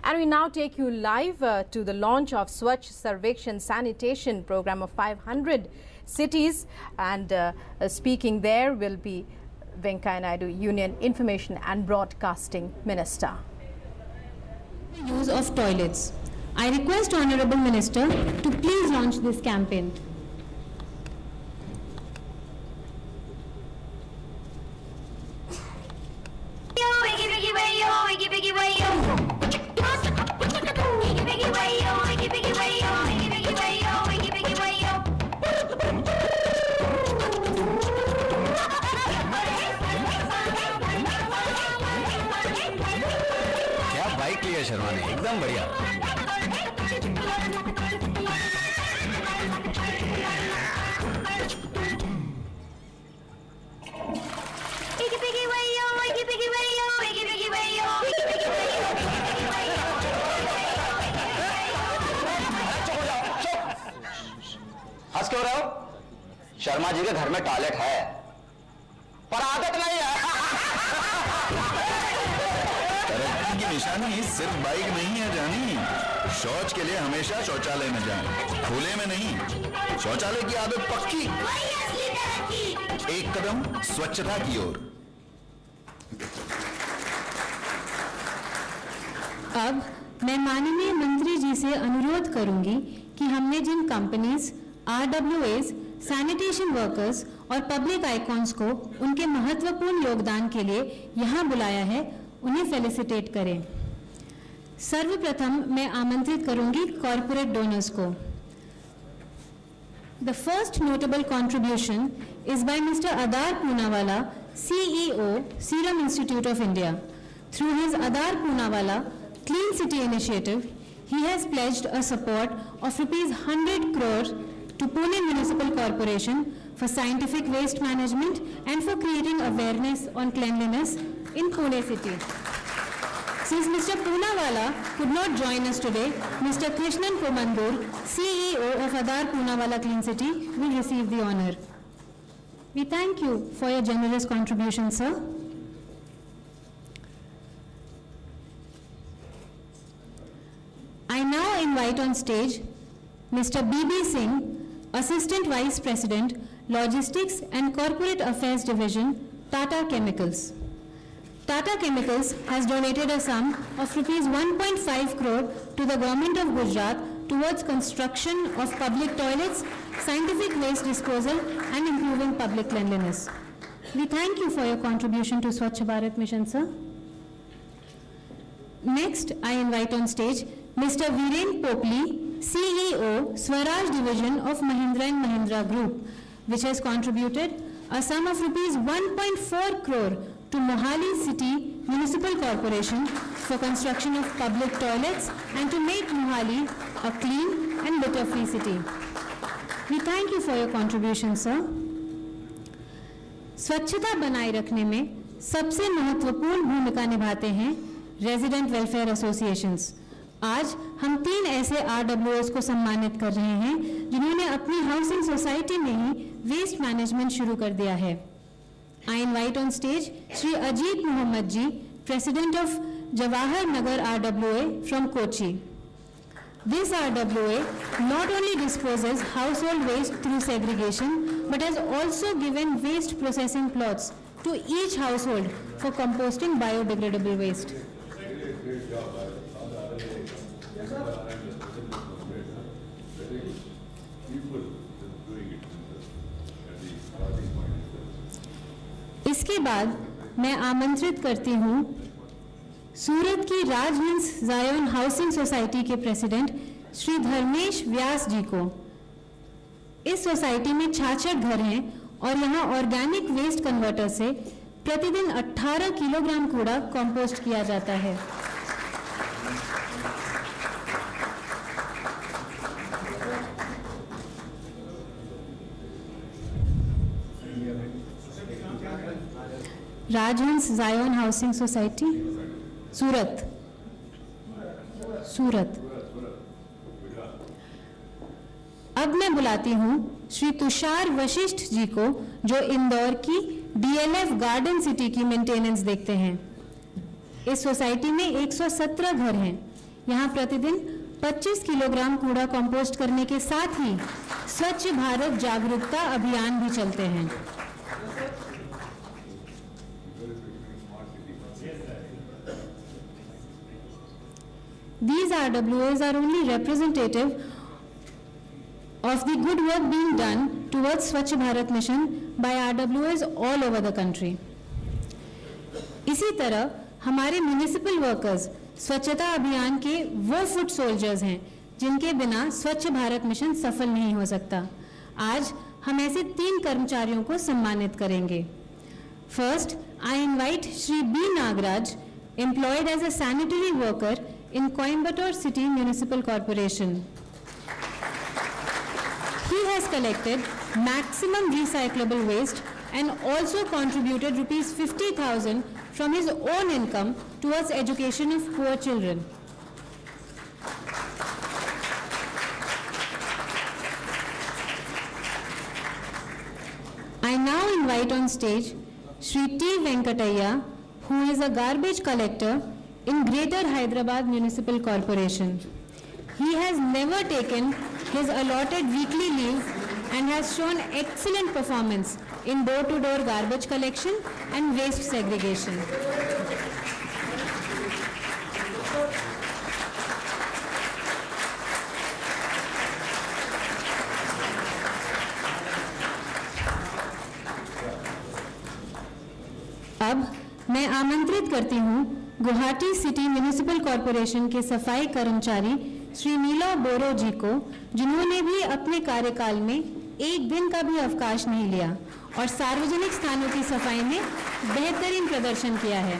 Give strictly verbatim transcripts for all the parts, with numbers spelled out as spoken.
And we now take you live uh, to the launch of Swachh Survekshan sanitation program of five hundred cities, and uh, uh, speaking there will be Venkaiah Naidu, Union Information and Broadcasting Minister. Use of toilets. I request Honorable Minister to please launch this campaign. क्या bike लिया शर्मा ने, एकदम बढ़िया। हंस क्यों रहे हो? शर्मा जी के घर में टॉयलेट है, पर आदत नहीं है। तरक्की की निशानी सिर्फ बाइक नहीं है जानी, शौच के लिए हमेशा शौचालय में जाएं, खुले में नहीं। शौचालय की आदत पक्की, एक कदम स्वच्छता की ओर। अब मैं माननीय मंत्री जी से अनुरोध करूंगी कि हमने जिन companies, R W As, sanitation workers और पब्लिक आइकॉन्स को उनके महत्वपूर्ण योगदान के लिए यहाँ बुलाया है, उन्हें फेलिसिटेट करें। सर्वप्रथम मैं आमंत्रित करूंगी कॉर्पोरेट डोनर्स को। The first notable contribution is by Mister Adar Poonawala, C E O, Serum Institute of India. Through his Adar Poonawala Clean City initiative, he has pledged a support of rupees one hundred crores to Pune Municipal Corporation for scientific waste management and for creating awareness on cleanliness in Pune city. Since Mister Poonawala could not join us today, Mister Krishnan Pomandur, C E O of Adar Poonawala Clean City, will receive the honor. We thank you for your generous contribution, sir. I now invite on stage Mister B B Singh, Assistant Vice President, Logistics and Corporate Affairs Division, Tata Chemicals. Tata Chemicals has donated a sum of rupees one point five crore to the Government of Gujarat towards construction of public toilets, scientific waste disposal and improving public cleanliness. We thank you for your contribution to Swachh Bharat Mission, sir. Next, I invite on stage Mister Viren Popli, C E O, Swaraj Division of Mahindra and Mahindra Group, which has contributed a sum of rupees one point four crore to Mohali City Municipal Corporation for construction of public toilets and to make Mohali a clean and litter-free city. We thank you for your contribution, sir. स्वच्छता बनाए रखने में सबसे महत्वपूर्ण भूमिका निभाते हैं resident welfare associations. आज हम तीन ऐसे आर डब्ल्यू एस को सम्मानित कर रहे हैं जिन्होंने अपनी हाउसिंग सोसाइटी में ही वेस्ट मैनेजमेंट शुरू कर दिया है। I invite on stage Shri Ajit Mohammed ji, President of Jawahar Nagar R W A from Kochi. This R W A not only disposes household waste through segregation, but has also given waste processing plots to each household for composting biodegradable waste. इसके बाद मैं आमंत्रित करती हूँ सूरत की Rajhans Zion housing society के president Shri Dharmesh Vyas ji को। इस सोसाइटी में छियासठ घर हैं और यहाँ ऑर्गेनिक वेस्ट कन्वर्टर से प्रतिदिन अठारह किलोग्राम कूड़ा कंपोस्ट किया जाता है। राजहंस Zion housing society, Surat Surat अब मैं बुलाती हूँ श्री तुषार वशिष्ठ जी को, जो इंदौर की D L F garden city की मेंटेनेंस देखते हैं। इस सोसाइटी में एक सौ सत्रह घर हैं। यहाँ प्रतिदिन पच्चीस किलोग्राम कूड़ा कंपोस्ट करने के साथ ही स्वच्छ भारत जागरूकता अभियान भी चलते हैं। These R W As are only representative of the good work being done towards Swachh Bharat mission by R W As all over the country. इसी तरह हमारे म्यूनिसिपल वर्कर्स स्वच्छता अभियान के वो फुट सोल्जर्स हैं जिनके बिना स्वच्छ भारत मिशन सफल नहीं हो सकता। आज हम ऐसे तीन कर्मचारियों को सम्मानित करेंगे। First, I invite Shri B Nagaraj, employed as a sanitary worker in Coimbatore City Municipal Corporation. He has collected maximum recyclable waste and also contributed rupees fifty thousand from his own income towards education of poor children. I now invite on stage Shri T. Venkataya, who is a garbage collector in Greater Hyderabad Municipal Corporation. He has never taken his allotted weekly leave and has shown excellent performance in door-to-door garbage collection and waste segregation. अब मैं आमंत्रित करती हूँ Guwahati city municipal corporation के सफाई कर्मचारी श्री नीला बोरो जी को, जिन्होंने भी अपने कार्यकाल में एक दिन का भी अवकाश नहीं लिया और सार्वजनिक स्थानों की सफाई में बेहतरीन प्रदर्शन किया है।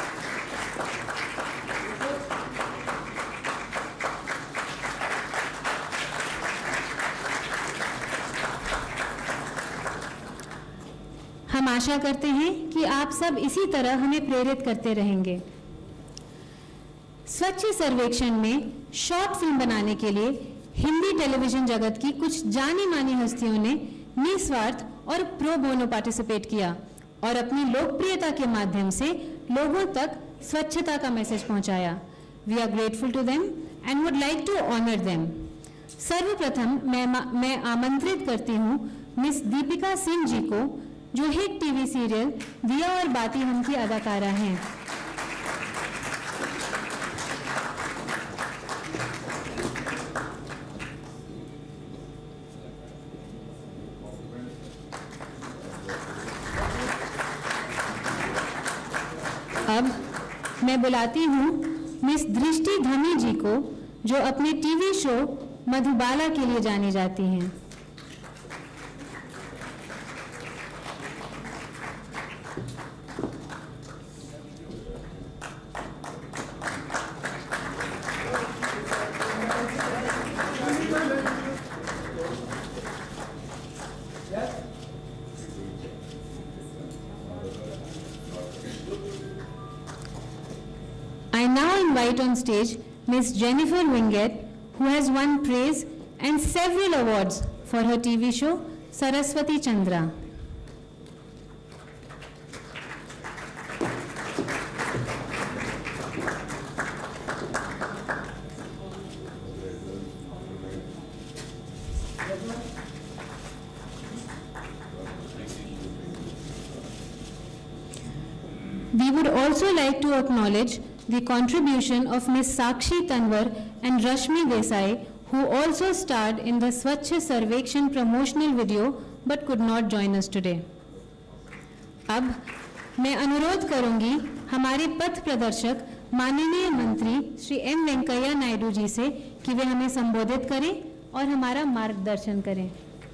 हम आशा करते हैं कि आप सब इसी तरह हमें प्रेरित करते रहेंगे। स्वच्छ सर्वेक्षण में शॉर्ट फिल्म बनाने के लिए हिंदी टेलीविजन जगत की कुछ जानी मानी हस्तियों ने निस्वार्थ और प्रो बोनो पार्टिसिपेट किया और अपनी लोकप्रियता के माध्यम से लोगों तक स्वच्छता का मैसेज पहुंचाया। We are grateful to them and would like to honour them. सर्वप्रथम मैं मैं आमंत्रित करती हूं मिस दीपिका सिंह जी को, जो हिट टीवी सीरियल दिया और बाती हम की अदाकारा हैं। अब मैं बुलाती हूँ मिस दृष्टि धमी जी को, जो अपने टीवी शो मधुबाला के लिए जानी जाती हैं। I now invite on stage Miss Jennifer Winget, who has won praise and several awards for her T V show Saraswati Chandra. We would also like to acknowledge the contribution of Miss Sakshi Tanwar and Rashmi Desai, who also starred in the Swachh Survekshan promotional video but could not join us today. अब मैं अनुरोध करूंगी हमारे पथ प्रदर्शक माननीय मंत्री Shri M Venkaiah Naidu ji से कि वे हमें संबोधित करें और हमारा मार्गदर्शन करें।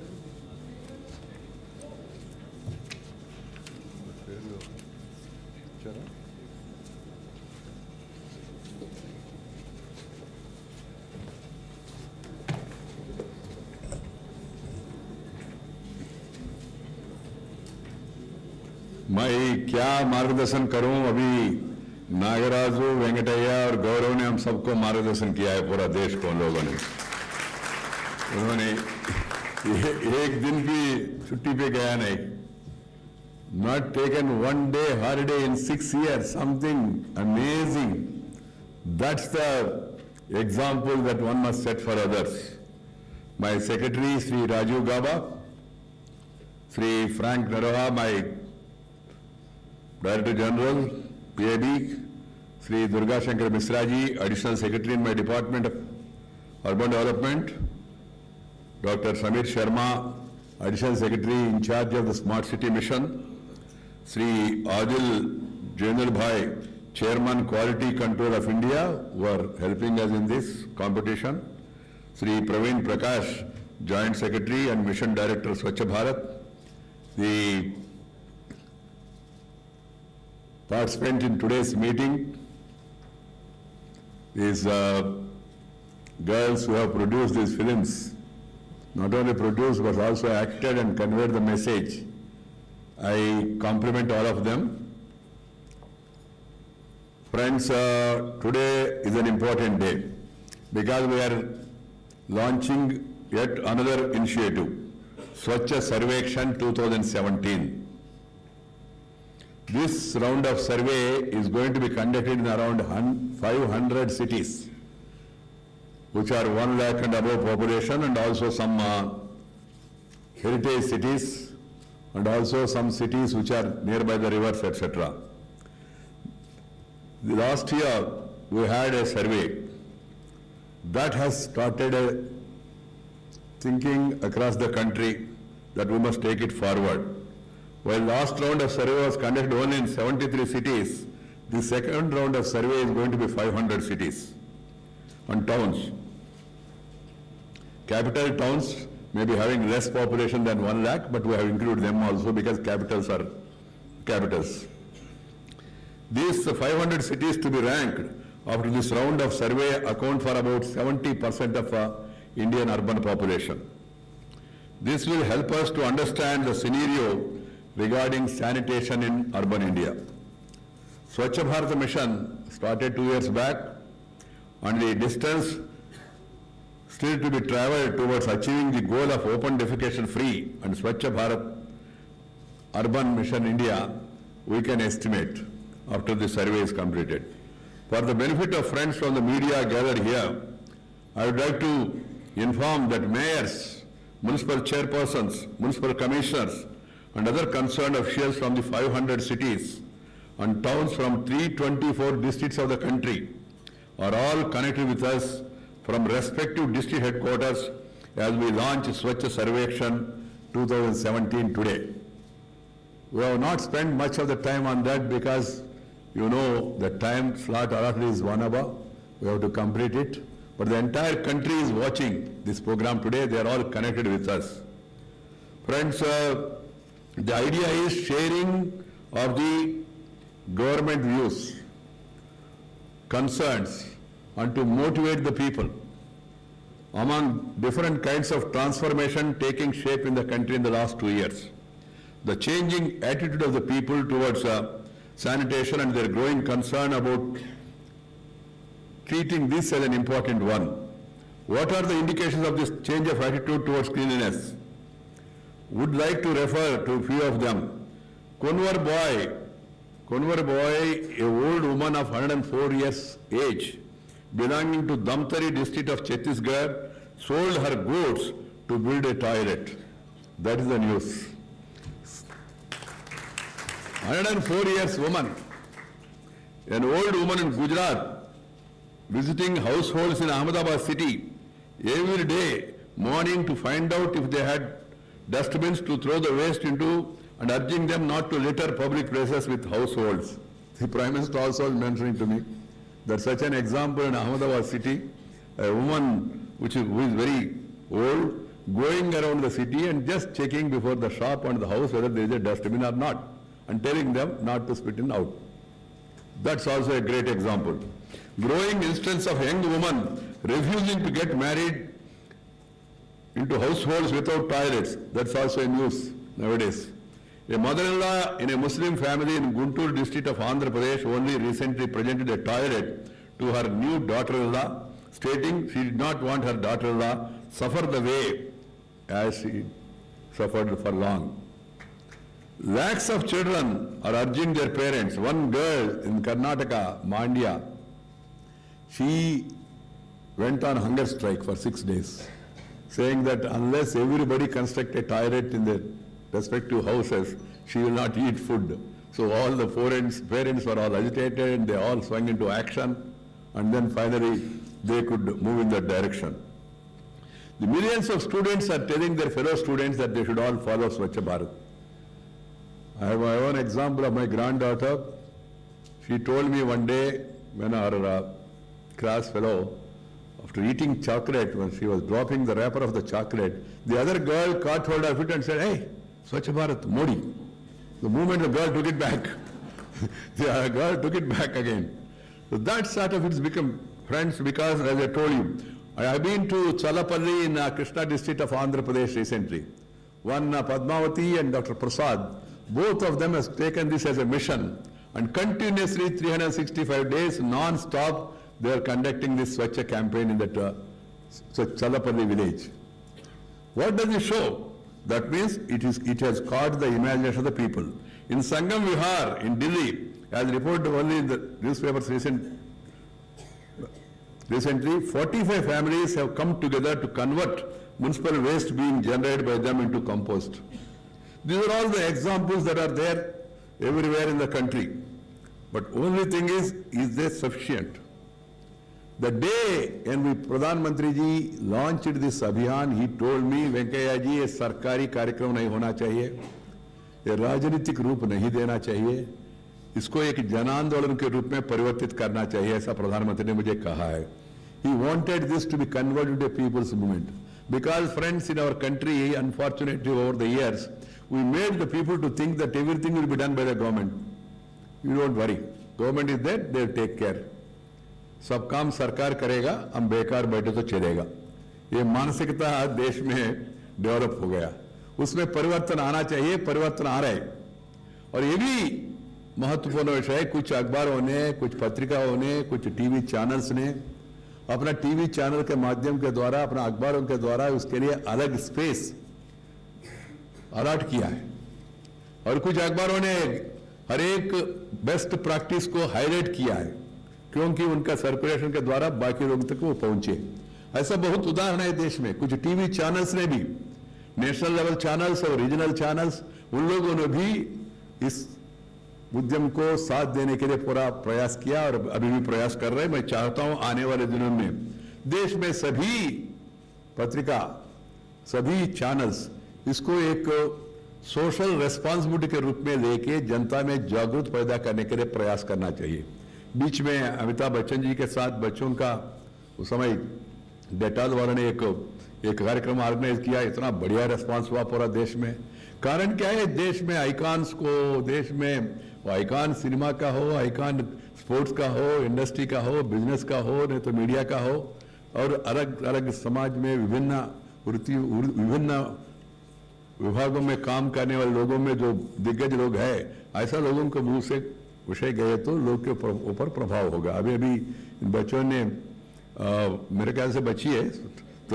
मैं क्या मार्गदर्शन करूं, अभी नागराजू, वेंकटैया और गौरव ने हम सबको मार्गदर्शन किया है, पूरा देश को लोगों ने। उन्होंने एक दिन भी छुट्टी पे गया नहीं, not taken one day holiday in six year, something amazing. That's the example that one must set for others. My secretary, Sri Rajiv Gaba, Sri Frank Naroha, my Director General, P A B, Sri Durga Shankar Misraji, Additional Secretary in my Department of Urban Development, Doctor Samir Sharma, Additional Secretary in charge of the Smart City Mission, Sri Adil Jainal Bhai, Chairman Quality Control of India, who are helping us in this competition, Sri Praveen Prakash, Joint Secretary and Mission Director Swachh Bharat, the participant in today's meeting is uh, girls who have produced these films, not only produced but also acted and conveyed the message. I compliment all of them. Friends, uh, today is an important day because we are launching yet another initiative, Swachh Survekshan two thousand seventeen. This round of survey is going to be conducted in around five hundred cities, which are one lakh and above population, and also some uh, heritage cities, and also some cities which are nearby the rivers, et cetera. The last year we had a survey that has started a thinking across the country that we must take it forward. While last round of survey was conducted only in seventy-three cities, the second round of survey is going to be five hundred cities and towns. Capital towns may be having less population than one lakh, but we have included them also because capitals are capitals. These five hundred cities to be ranked after this round of survey account for about seventy percent of uh, Indian urban population. This will help us to understand the scenario regarding sanitation in urban India. Swachh Bharat mission started two years back, and the distance still to be travelled towards achieving the goal of open defecation free and Swachh Bharat urban mission India, we can estimate after the survey is completed. For the benefit of friends from the media gathered here, I would like to inform that mayors, municipal chairpersons, municipal commissioners, and other concerned officials from the five hundred cities and towns from three hundred twenty-four districts of the country are all connected with us from respective district headquarters as we launch Swachh Survekshan two thousand seventeen today. We have not spent much of the time on that because you know the time slot allotted is one hour. We have to complete it. But the entire country is watching this program today. They are all connected with us. Friends, uh, the idea is sharing of the government views, concerns, and to motivate the people among different kinds of transformation taking shape in the country in the last two years. The changing attitude of the people towards uh, sanitation and their growing concern about treating this as an important one. What are the indications of this change of attitude towards cleanliness? Would like to refer to a few of them. Kunwar Boy, Kunwar Boy, a old woman of one hundred four years age, belonging to Damtari district of Chhattisgarh, sold her goods to build a toilet. That is the news. one hundred four years woman, an old woman in Gujarat, visiting households in Ahmedabad city every day morning to find out if they had dustbins to throw the waste into and urging them not to litter public places with households. The Prime Minister also was mentioning to me that such an example in Ahmedabad city, a woman which is, who is very old, going around the city and just checking before the shop and the house whether there is a dustbin or not, and telling them not to spit it out. That's also a great example. Growing instance of young women refusing to get married into households without toilets. That's also a news nowadays. A mother-in-law in a Muslim family in Guntur district of Andhra Pradesh only recently presented a toilet to her new daughter-in-law, stating she did not want her daughter-in-law suffer the way as she suffered for long. Lakhs of children are urging their parents. One girl in Karnataka, Mandya, she went on hunger strike for six days, saying that unless everybody construct a toilet in their respective houses, she will not eat food. So all the parents, parents were all agitated, and they all swung into action, and then finally they could move in that direction. The millions of students are telling their fellow students that they should all follow Swachh Bharat. I have my own example of my granddaughter. She told me one day when our uh, class fellow, after eating chocolate, when she was dropping the wrapper of the chocolate, the other girl caught hold of it and said, "Hey, Swachh Bharat, Modi." The moment the girl took it back, the girl took it back again. So that sort of it's become friends because, as I told you, I have been to Chalapalli in uh, Krishna district of Andhra Pradesh recently. One uh, Padmavati and Doctor Prasar, both of them have taken this as a mission, and continuously three hundred sixty-five days non-stop they are conducting this Swachh campaign in that uh, Chalapalli village. What does it show? That means it is it has caught the imagination of the people. In Sangam Vihar in Delhi, as reported only in the newspapers recent, recently, forty-five families have come together to convert municipal waste being generated by them into compost. These are all the examples that are there everywhere in the country. But only thing is, is this sufficient? The day when we, Pradhan Mantri ji launched this abhiyan, he told me, Venkaiah ji, ये सरकारी कार्यक्रम नहीं होना चाहिए, ये राजनीतिक रूप नहीं देना चाहिए, इसको एक जन आंदोलन के रूप में परिवर्तित करना चाहिए, ऐसा प्रधानमंत्री ने मुझे कहा है. He wanted this to be converted to a people's movement. Because friends, in our country, unfortunately over the years, we made the people to think that everything will be done by the government. You don't worry. Government is there, they'll take care. सब काम सरकार करेगा, हम बेकार बैठे तो चलेगा. ये मानसिकता देश में डेवलप हो गया. उसमें परिवर्तन आना चाहिए, परिवर्तन आ रहा है. और ये भी महत्वपूर्ण विषय है. कुछ अखबारों ने, कुछ पत्रिकाओं ने, कुछ टीवी चैनल्स ने अपना टीवी चैनल के माध्यम के द्वारा, अपना अखबारों के द्वारा उसके लिए अलग स्पेस अलॉट किया है. और कुछ अखबारों ने हर एक बेस्ट प्रैक्टिस को हाईलाइट किया है, क्योंकि उनका सर्कुलेशन के द्वारा बाकी लोगों तक वो पहुंचे. ऐसा बहुत उदाहरण है देश में. कुछ टीवी चैनल्स ने भी, नेशनल लेवल चैनल्स और रीजनल चैनल्स, उन लोगों ने भी इस उद्यम को साथ देने के लिए पूरा प्रयास किया और अभी भी प्रयास कर रहे हैं. मैं चाहता हूं आने वाले दिनों में देश में सभी पत्रिका, सभी चैनल्स इसको एक सोशल रेस्पॉन्सिबिलिटी के रूप में लेके जनता में जागरूक पैदा करने के लिए प्रयास करना चाहिए. बीच में अमिताभ बच्चन जी के साथ बच्चों का उस समय डेटाल वालों ने एक एक कार्यक्रम ऑर्गेनाइज किया. इतना बढ़िया रेस्पॉन्स हुआ पूरा देश में. कारण क्या है, देश में आइकॉन्स को, देश में आइकॉन सिनेमा का हो, आइकॉन स्पोर्ट्स का हो, इंडस्ट्री का हो, बिजनेस का हो, नहीं तो मीडिया का हो, और अलग अलग समाज में विभिन्न वृत्ति विभिन्न विभागों में काम करने वाले लोगों में जो दिग्गज लोग हैं, ऐसा लोगों को मुंह से विषय गए तो लोग के ऊपर प्रभाव होगा. अभी अभी इन बच्चों ने आ, मेरे ख्याल से बची है तो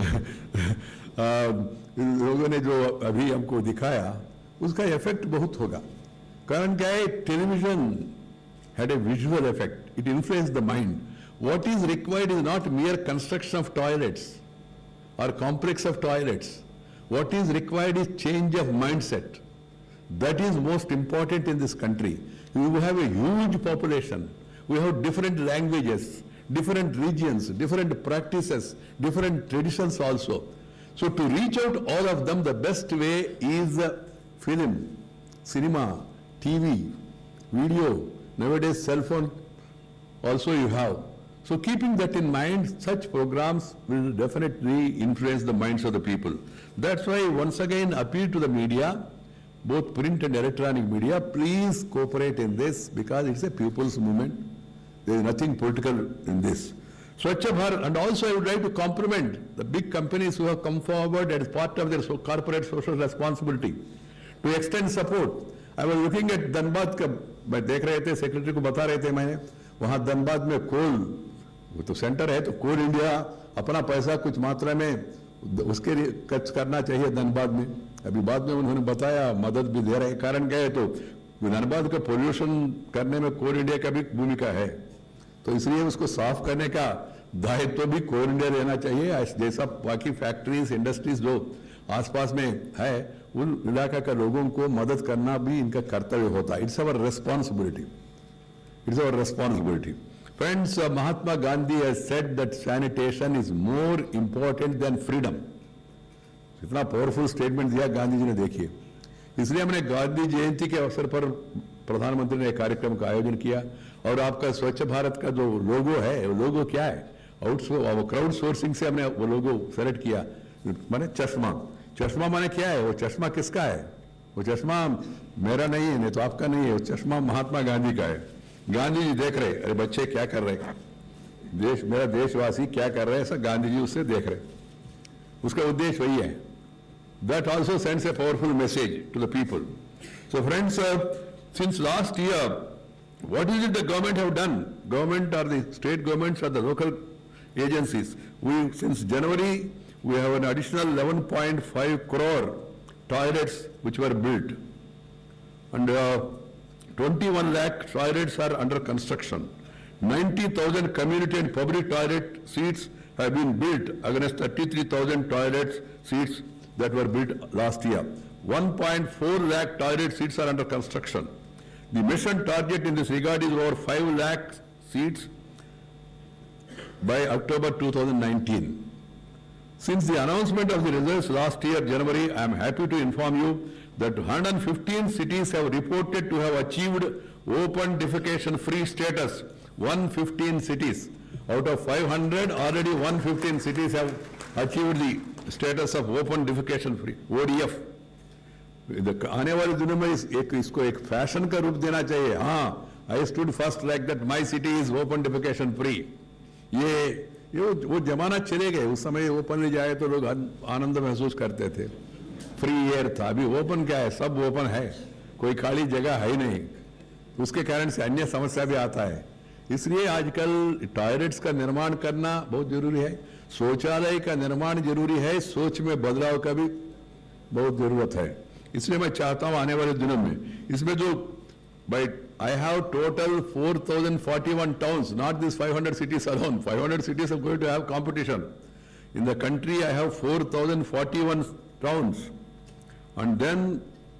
आ, इन लोगों ने जो अभी हमको दिखाया उसका इफेक्ट बहुत होगा. कारण क्या है, television had a visual effect. It influenced the mind. What is required is not mere construction of toilets or complex of toilets. What is required is change of mindset. That is most important in this country. We have a huge population. We have different languages, different regions, different practices, different traditions also. So to reach out all of them, the best way is film, cinema, T V, video, nowadays cell phone also you have. So keeping that in mind, such programs will definitely influence the minds of the people. That's why once again appeal to the media, both print and electronic media, please cooperate in this because it's a people's movement. There is nothing political in this. Swachh Bharat, and also I would like to compliment the big companies who have come forward as part of their so corporate social responsibility to extend support. I was looking at Dhanbad का, मैं देख रहे थे, secretary को बता रहे थे मैंने, वहाँ धनबाद में कोल, वो तो सेंटर है, तो कोल इंडिया अपना पैसा कुछ मात्रा में उसके लिए खर्च करना चाहिए धनबाद में. अभी बाद में उन्होंने बताया मदद भी दे रहे हैं. कारण क्या है, तो धनबाद का पोल्यूशन करने में कोल इंडिया का भी भूमिका है, तो इसलिए उसको साफ करने का दायित्व भी कोल इंडिया लेना चाहिए, जैसा बाकी फैक्ट्रीज इंडस्ट्रीज जो आसपास में है उन इलाका के लोगों को मदद करना भी इनका कर्तव्य होता है. It's our responsibility. It's our responsibility. Friends, Mahatma Gandhi has said that sanitation is more important than freedom. इतना पावरफुल स्टेटमेंट दिया गांधी जी ने, देखिए. इसलिए हमने गांधी जयंती के अवसर पर प्रधानमंत्री ने एक कार्यक्रम का आयोजन किया. और आपका स्वच्छ भारत का जो लोगो है, वो लोगो क्या है? आउटसो क्राउड सोर्सिंग से हमने वो लोगो सेलेक्ट किया. माने चश्मा. चश्मा माने क्या है? वो चश्मा किसका है? वो चश्मा मेरा नहीं है, नहीं तो आपका नहीं है. वो चश्मा महात्मा गांधी का है. गांधी जी देख रहे, अरे बच्चे क्या कर रहे, देश मेरा देशवासी क्या कर रहे हैं, ऐसा गांधी जी उससे देख रहे. उसका उद्देश्य वही है. That also sends a powerful message to the people. So friends, uh, since last year, what is it the government have done? Government or the state governments or the local agencies? We, since January, we have an additional eleven point five crore toilets which were built. And uh, twenty-one lakh toilets are under construction. ninety thousand community and public toilet seats have been built against thirty-three thousand toilet seats that were built last year. one point four lakh toilet seats are under construction. The mission target in this regard is over five lakh seats by October two thousand nineteen. Since the announcement of the results last year, January, I am happy to inform you that one hundred fifteen cities have reported to have achieved open defecation free status. one hundred fifteen cities. Out of five hundred, already one hundred fifteen cities have achieved the status of open defecation free, O D F. आने वाले दिनों में इस, एक, इसको एक fashion का रूप देना चाहिए. हाँ, I stood first like that, my city is open defecation free. ये ये वो, वो जमाना चले गए. उस समय ओपन जाए तो लोग आनंद महसूस करते थे. फ्री एयर था. अभी ओपन क्या है? सब ओपन है, कोई खाली जगह है ही नहीं. उसके कारण से अन्य समस्या भी आता है. इसलिए आजकल टॉयलेट्स का निर्माण करना बहुत जरूरी है. शौचालय का निर्माण जरूरी है. सोच में बदलाव का भी बहुत जरूरत है. इसलिए मैं चाहता हूं आने वाले दिनों में इसमें जो by I have total four thousand forty-one towns, not this five hundred cities alone. five hundred cities are going to have competition. In the country I have four thousand forty-one towns, and then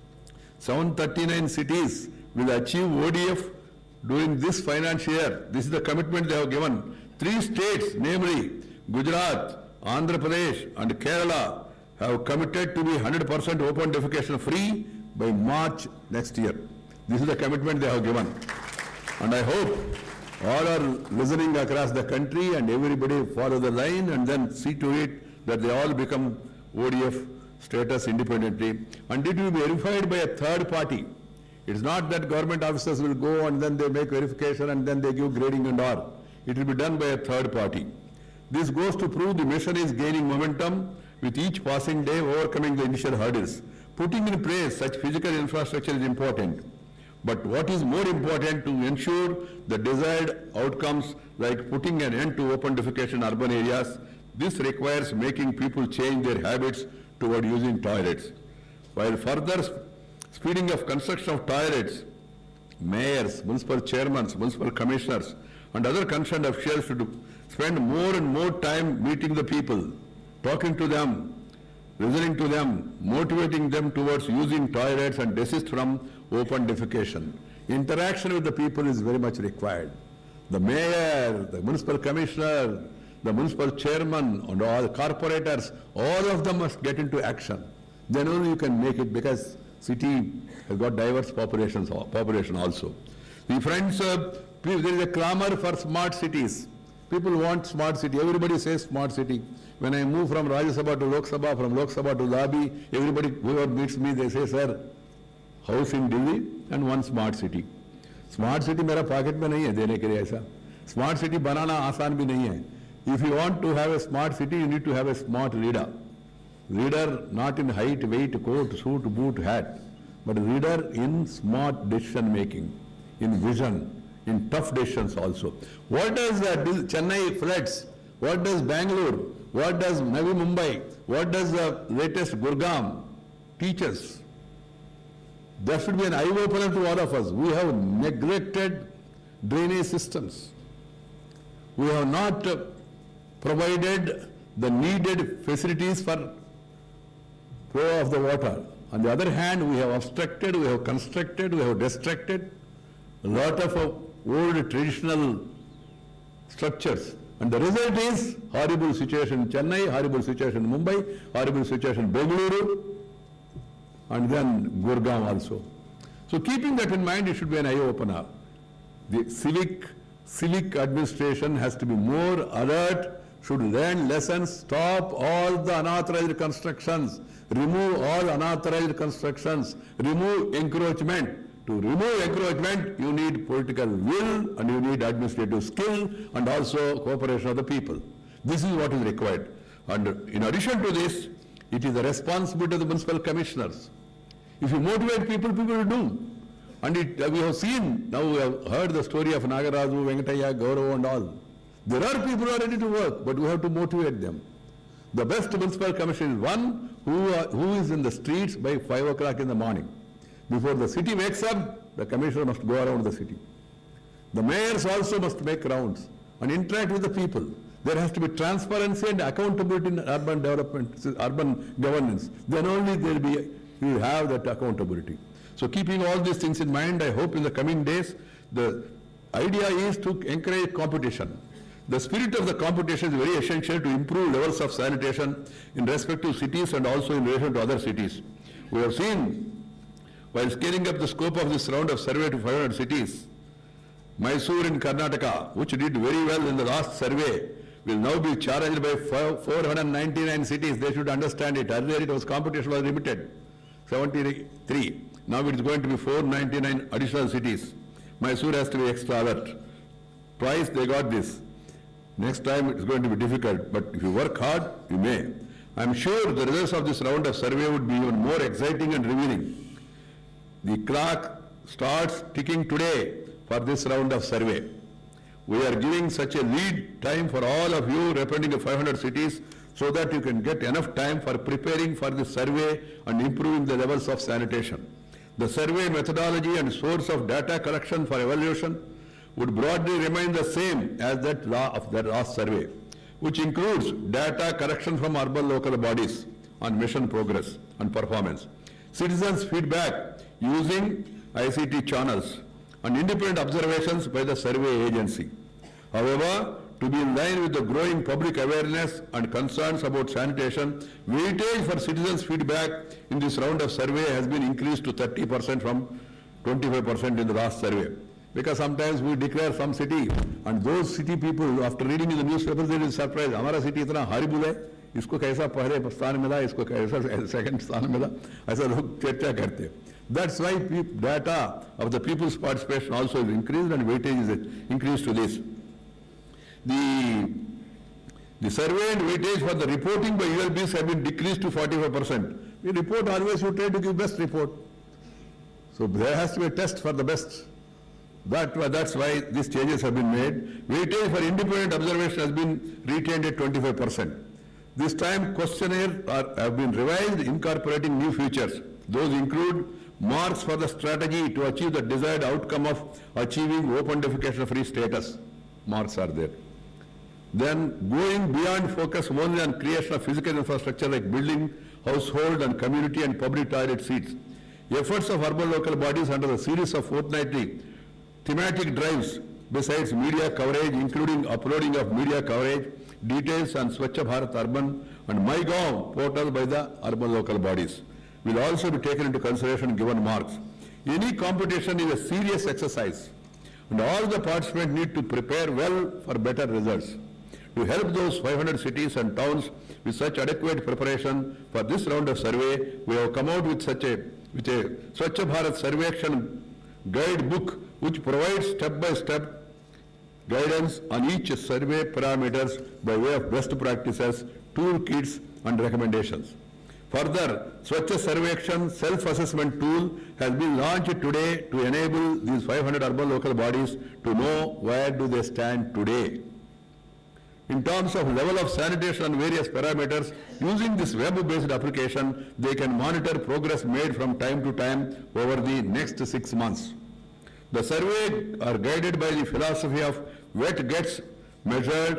seven hundred thirty-nine cities will achieve O D F during this financial year. This is the commitment they have given. Three states, namely Gujarat, Andhra Pradesh and Kerala, have committed to be one hundred percent open defecation free by March next year. This is the commitment they have given. And I hope all are listening across the country and everybody follow the line and then see to it that they all become O D F status independently. And it will be verified by a third party. It's not that government officers will go and then they make verification and then they give grading and all. It will be done by a third party. This goes to prove the mission is gaining momentum with each passing day, overcoming the initial hurdles. Putting in place such physical infrastructure is important. But what is more important to ensure the desired outcomes, like putting an end to open defecation in urban areas, this requires making people change their habits toward using toilets. While further speeding of construction of toilets, mayors, municipal chairmen, municipal commissioners, and other concerned officials should spend more and more time meeting the people, talking to them, listening to them, motivating them towards using toilets and desist from open defecation. Interaction with the people is very much required. The mayor, the municipal commissioner, the municipal chairman, and all the corporators, all of them must get into action. Then only you can make it, because city has got diverse populations, population also. The friends, uh, there is a clamor for smart cities. People want smart city. Everybody says smart city. When I move from Rajya Sabha to Lok Sabha, from Lok Sabha to Labi, everybody, whoever meets me, they say, sir, house in Delhi and one smart city. Smart city मेरा pocket में नहीं है देने के लिए ऐसा. Smart city बनाना आसान भी नहीं है. If you want to have a smart city, you need to have a smart leader. Leader not in height, weight, coat, suit, boot, hat, but leader in smart decision making, in vision, in tough decisions also. What does uh, Chennai floods? What does Bangalore? What does Navi Mumbai? What does the latest Gurgaon teach us? There should be an eye-opener to all of us. We have neglected drainage systems. We have not uh, provided the needed facilities for flow of the water. On the other hand, we have obstructed, we have constructed, we have destructed a lot of uh, old traditional structures. And the result is horrible situation in Chennai, horrible situation in Mumbai, horrible situation in Bengaluru, and then Gurgaon also. So keeping that in mind, it should be an eye-opener. The civic, civic administration has to be more alert, should learn lessons, stop all the unauthorized constructions, remove all unauthorized constructions, remove encroachment. To remove encroachment, you need political will and you need administrative skill and also cooperation of the people. This is what is required. And in addition to this, it is the responsibility of the municipal commissioners. If you motivate people, people will do. And it, we have seen, now we have heard the story of Nagaraju, Venkaiah, Gaurav and all. There are people who are ready to work, but we have to motivate them. The best municipal commissioner is one who, are, who is in the streets by five o'clock in the morning. Before the city wakes up, the commissioner must go around the city. The mayors also must make rounds and interact with the people. There has to be transparency and accountability in urban development, urban governance. Then only there will be, you will have that accountability. So keeping all these things in mind, I hope in the coming days, the idea is to encourage competition. The spirit of the competition is very essential to improve levels of sanitation in respective cities and also in relation to other cities. We have seen, while scaling up the scope of this round of survey to five hundred cities, Mysore in Karnataka, which did very well in the last survey, will now be challenged by four hundred ninety-nine cities. They should understand it. Earlier it was competition was limited, seventy-three. Now it is going to be four hundred ninety-nine additional cities. Mysore has to be extra alert. Twice they got this. Next time it is going to be difficult, but if you work hard, you may. I am sure the results of this round of survey would be even more exciting and revealing. The clock starts ticking today for this round of survey. We are giving such a lead time for all of you representing five hundred cities so that you can get enough time for preparing for the survey and improving the levels of sanitation. The survey methodology and source of data collection for evaluation would broadly remain the same as that law of the last survey, which includes data collection from urban local bodies on mission progress and performance, citizens' feedback using I C T channels, and independent observations by the survey agency. However, to be in line with the growing public awareness and concerns about sanitation, weightage for citizens' feedback in this round of survey has been increased to thirty percent from twenty-five percent in the last survey. Because sometimes we declare some city, and those city people, after reading in the newspapers, they will be surprised. Our city is so horrible, isko kaisa pehle sthana mila, isko kaisa second sthana mila, aisa log charcha karte. That's why data of the people's participation also is increased and weightage is increased to this. The, the survey and weightage for the reporting by U L Bs have been decreased to forty-five percent. We report always, you try to give best report. So there has to be a test for the best. That, that's why these changes have been made. Weightage for independent observation has been retained at twenty-five percent. This time questionnaires are, have been revised, incorporating new features. Those include marks for the strategy to achieve the desired outcome of achieving open defecation free status. Marks are there. Then going beyond focus only on creation of physical infrastructure like building, household and community and public toilet seats. Efforts of urban local bodies under a series of fortnightly thematic drives besides media coverage, including uploading of media coverage, details on Swachh Bharat Urban and MyGov portal by the urban local bodies will also be taken into consideration given marks. Any competition is a serious exercise and all the participants need to prepare well for better results. To help those five hundred cities and towns with such adequate preparation for this round of survey, we have come out with such a, with a Swachh Bharat Survekshan guidebook which provides step-by-step guidance on each survey parameters by way of best practices, toolkits and recommendations. Further, Swachh Survekshan self-assessment tool has been launched today to enable these five hundred urban local bodies to know where do they stand today. In terms of level of sanitation and various parameters, using this web-based application, they can monitor progress made from time to time over the next six months. The survey are guided by the philosophy of wet gets measured,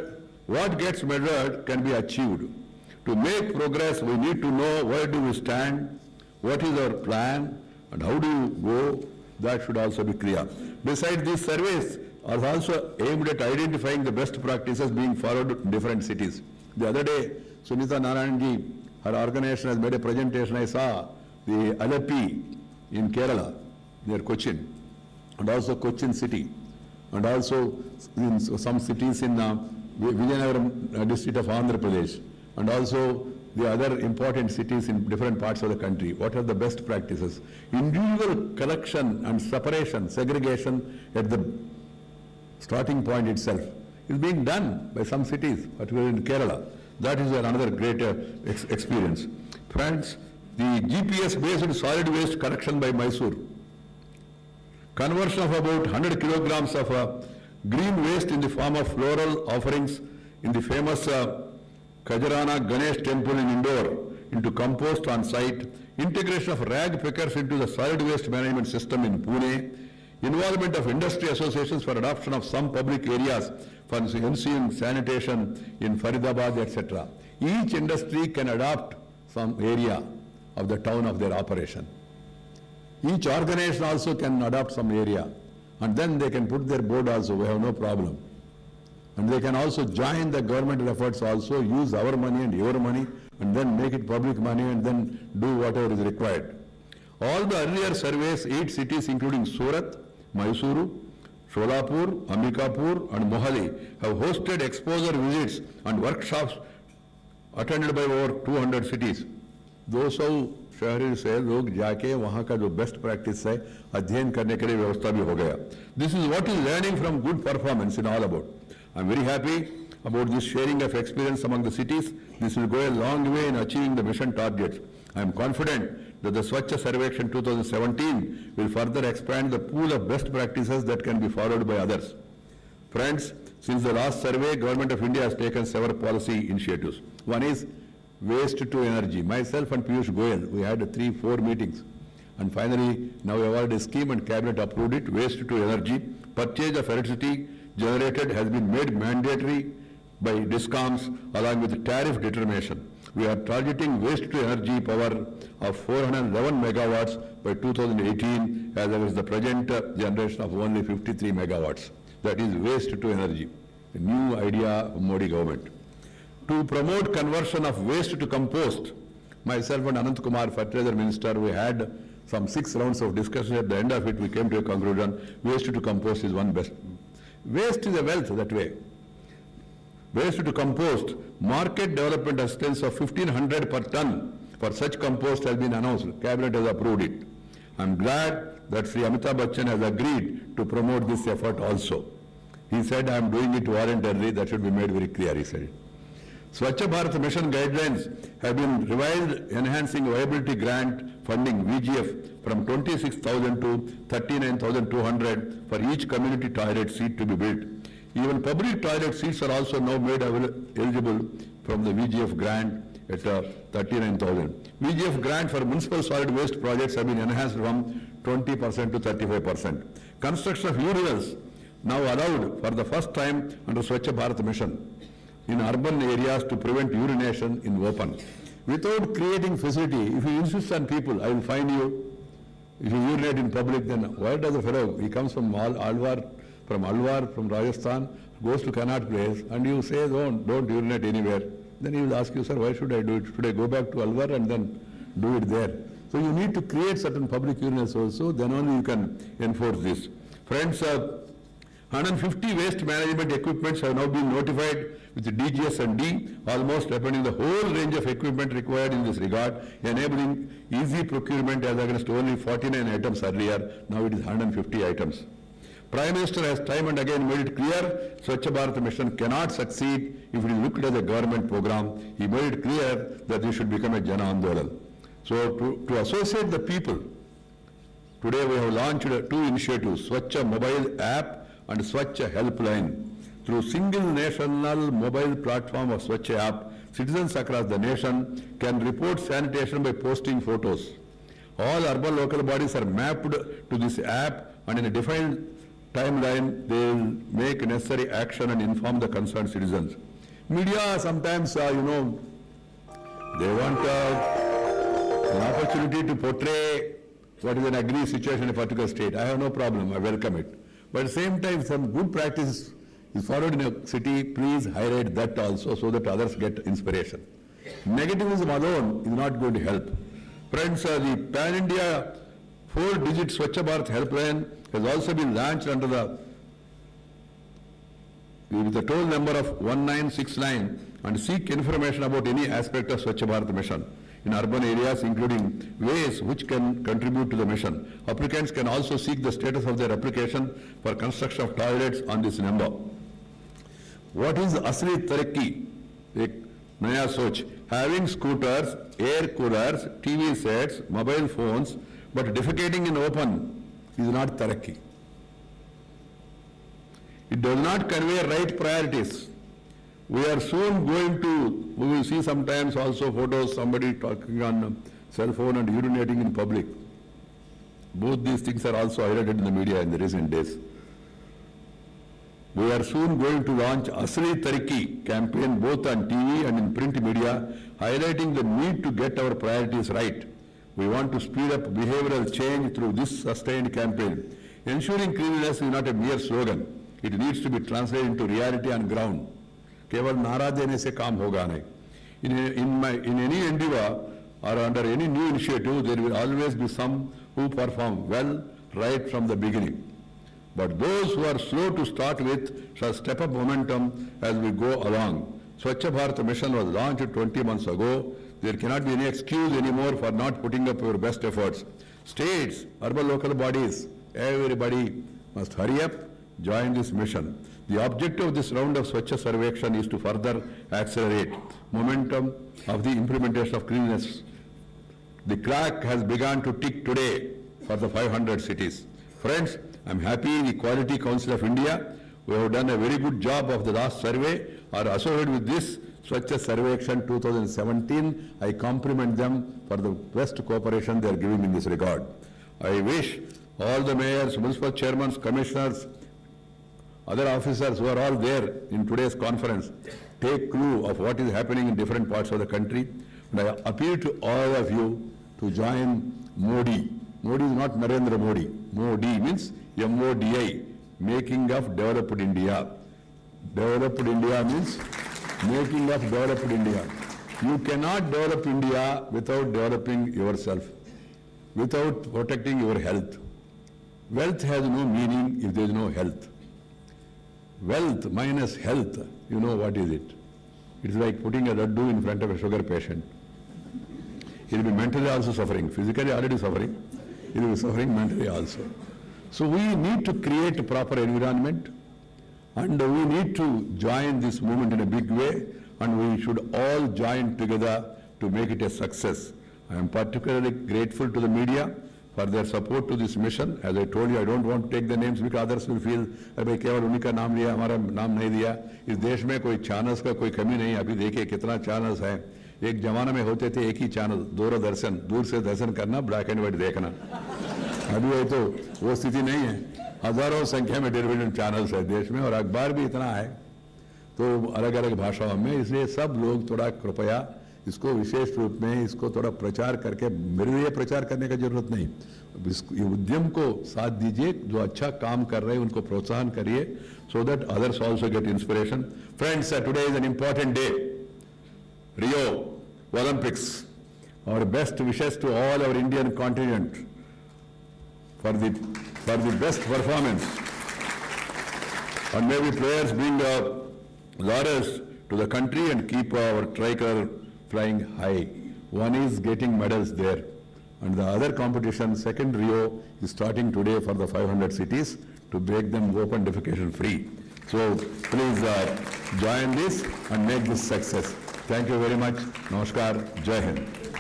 what gets measured can be achieved. To make progress, we need to know where do we stand, what is our plan, and how do you go. That should also be clear. Besides, these surveys are also aimed at identifying the best practices being followed in different cities. The other day, Sunita Narayanji, her organization has made a presentation. I saw the Alapi in Kerala, near Cochin, and also Cochin city, and also in some cities in uh, Vijayanagaram uh, district of Andhra Pradesh, and also the other important cities in different parts of the country. What are the best practices? Individual collection and separation, segregation at the starting point itself is being done by some cities, particularly in Kerala. That is another great uh, ex experience. Friends, the G P S-based solid waste collection by Mysore, conversion of about one hundred kilograms of uh, green waste in the form of floral offerings in the famous uh, Kajarana Ganesh temple in Indore into compost on site, integration of rag pickers into the solid waste management system in Pune, involvement of industry associations for adoption of some public areas for ensuing sanitation in Faridabad, et cetera. Each industry can adopt some area of the town of their operation. Each organization also can adopt some area, and then they can put their board also, we have no problem. And they can also join the government efforts also, use our money and your money, and then make it public money and then do whatever is required. All the earlier surveys, eight cities including Surat, Mysuru, Sholapur, Ambikapur and Mohali have hosted exposure visits and workshops attended by over two hundred cities. Those who शहरी से लोग जाके वहाँ का जो best practice है अध्ययन करने के लिए व्यवस्था भी हो गया. This is what is learning from good performance in all about. I am very happy about this sharing of experience among the cities. This will go a long way in achieving the mission targets. I am confident that the Swachh Survekshan twenty seventeen will further expand the pool of best practices that can be followed by others. Friends, since the last survey, Government of India has taken several policy initiatives. One is waste to energy. Myself and Piyush Goyal, we had three, four meetings. And finally, now we have already a scheme and Cabinet approved it. Waste to energy. Purchase of electricity generated has been made mandatory by DISCOMs along with tariff determination. We are targeting waste to energy power of four hundred eleven megawatts by two thousand eighteen as against the present uh, generation of only fifty-three megawatts. That is waste to energy, a new idea of Modi government. To promote conversion of waste to compost, myself and Anant Kumar, Fertilizer Minister, we had some six rounds of discussion. At the end of it, we came to a conclusion, waste to compost is one best. Waste is a wealth that way. Waste to compost, market development assistance of fifteen hundred per ton for such compost has been announced. Cabinet has approved it. I am glad that Sri Amitabh Bachchan has agreed to promote this effort also. He said, I am doing it voluntarily. That should be made very clear, he said. Swachh Bharat mission guidelines have been revised, enhancing viability grant funding V G F from twenty-six thousand to thirty-nine thousand two hundred for each community toilet seat to be built. Even public toilet seats are also now made eligible from the V G F grant at uh, thirty-nine thousand. V G F grant for municipal solid waste projects have been enhanced from twenty percent to thirty-five percent. Construction of urinals now allowed for the first time under Swachh Bharat mission in urban areas to prevent urination in open. Without creating facility, if you insist on people, I will fine you. If you urinate in public, then why does the fellow, he comes from Al Alwar, from Alwar, from Rajasthan, goes to Connaught Place, and you say, don't, don't urinate anywhere. Then he will ask you, sir, why should I do it? Should I go back to Alwar and then do it there? So you need to create certain public urinals also, then only you can enforce this. Friends, uh, one hundred fifty waste management equipments have now been notified with the D G S and D, almost representing the whole range of equipment required in this regard, enabling easy procurement as against only forty-nine items earlier. Now it is one hundred fifty items. Prime Minister has time and again made it clear Swachh Bharat mission cannot succeed if it is looked at as a government program. He made it clear that this should become a Jana Andolan. So to, to associate the people, today we have launched two initiatives, Swachh mobile app and Swachh helpline. Through single national mobile platform of Swachh app, citizens across the nation can report sanitation by posting photos. All urban local bodies are mapped to this app, and in a defined timeline, they will make necessary action and inform the concerned citizens. Media sometimes, uh, you know, they want uh, an opportunity to portray what is an ugly situation in a particular state. I have no problem, I welcome it. But at the same time, some good practice is followed in a city, please highlight that also so that others get inspiration. Negativism alone is not going to help. Friends, uh, the Pan-India four-digit Swachh Bharat helpline has also been launched under the with the toll number of one nine six nine and seek information about any aspect of Swachh Bharat mission in urban areas, including ways which can contribute to the mission. Applicants can also seek the status of their application for construction of toilets on this number. What is Asli Tarakki? Ek Naya Soch. Having scooters, air coolers, T V sets, mobile phones, but defecating in open is not Tarakki. It does not convey right priorities. We are soon going to, we will see sometimes also photos, somebody talking on cell phone and urinating in public. Both these things are also highlighted in the media in the recent days. We are soon going to launch Asli Tarakki campaign both on T V and in print media, highlighting the need to get our priorities right. We want to speed up behavioral change through this sustained campaign. Ensuring cleanliness is not a mere slogan. It needs to be translated into reality on ground. केवल नारा देने से काम होगा नहीं. In, in, my, in any endeavor or under any new initiative, there will always be some who perform well right from the beginning. But those who are slow to start with shall step up momentum as we go along. Swachh Bharat mission was launched twenty months ago. There cannot be any excuse anymore for not putting up your best efforts. States, urban local bodies, everybody must hurry up, join this mission. The objective of this round of Swachh Survekshan is to further accelerate momentum of the implementation of cleanliness. The clock has begun to tick today for the five hundred cities. Friends, I'm happy the Quality Council of India, we have done a very good job of the last survey, are associated with this Swachh Survekshan two thousand seventeen. I compliment them for the best cooperation they are giving in this regard. I wish all the mayors, municipal chairmen, commissioners, other officers who are all there in today's conference take clue of what is happening in different parts of the country. And I appeal to all of you to join Modi. Modi is not Narendra Modi. Modi means M O D I, making of developed India. Developed India means making of developed India. You cannot develop India without developing yourself, without protecting your health. Wealth has no meaning if there is no health. Wealth minus health, you know what is it? It's like putting a laddu in front of a sugar patient. He will be mentally also suffering, physically already suffering, he will be suffering mentally also. So we need to create a proper environment, and we need to join this movement in a big way, and we should all join together to make it a success. I am particularly grateful to the media for their support to this mission. As I told you, I don't want to take the names because others will feel, अरे केवल उन्हीं का नाम लिया, हमारा नाम नहीं दिया. इस देश में कोई चैनल्स का कोई कमी नहीं. अभी देखिए कितना चैनल्स हैं. एक जमाना में होते थे एक ही चैनल, दूरदर्शन, दूर से दर्शन करना, ब्लैक एंड व्हाइट देखना. अभी है तो वो स्थिति नहीं है. हजारों संख्या में टेलीविजन चैनल्स है देश में और अखबार भी इतना है, तो अलग अलग भाषाओं में. इसलिए सब लोग थोड़ा कृपया इसको विशेष रूप में इसको थोड़ा प्रचार करके, मेरे लिए प्रचार करने का जरूरत नहीं, उद्यम को साथ दीजिए. जो अच्छा काम कर रहे हैं उनको प्रोत्साहन करिए, so that others also get inspiration. Friends, uh, today is an important day. Rio Olympics. Our best wishes to all our Indian contingent for the for the best performance. And may the players bring uh, laurels to the country and keep our tricolor flying high. One is getting medals there, and the other competition, second Rio, is starting today for the five hundred cities to make them open defecation free. So please uh, join this and make this success. Thank you very much. Namaskar. Jai Hind.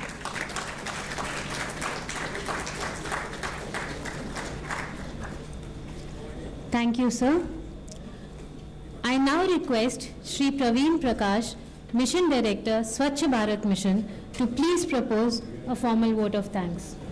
Thank you, sir. I now request Shri Praveen Prakash, Mission Director, Swachh Bharat Mission, to please propose a formal vote of thanks.